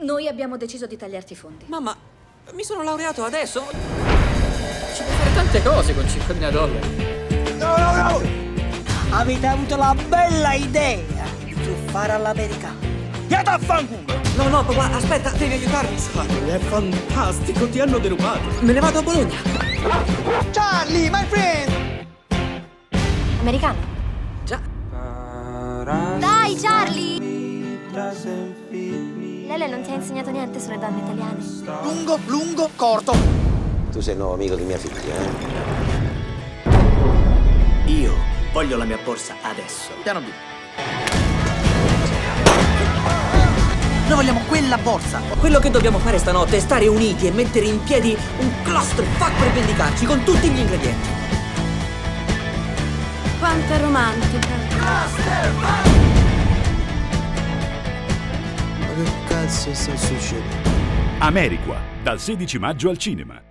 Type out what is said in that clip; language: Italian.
Noi abbiamo deciso di tagliarti i fondi. Mamma, mi sono laureato adesso. Ci puoi fare tante cose con $5.000. No! Avete avuto la bella idea di truffare all'americana. Piate a fanculo! No, papà, aspetta, devi aiutarmi. È fantastico, ti hanno derubato. Me ne vado a Bologna. Charlie, my friend! Americano? Già. Dai, Charlie! Lele non ti ha insegnato niente sulle donne italiane? Lungo, corto. Tu sei il nuovo amico di mia figlia, Io voglio la mia borsa adesso. Piano B. Noi vogliamo quella borsa. Quello che dobbiamo fare stanotte è stare uniti e mettere in piedi un clusterfuck per vendicarci con tutti gli ingredienti. Quanto è romantica. Ma che cazzo sta succedendo? Ameriqua, dal 16 maggio al cinema.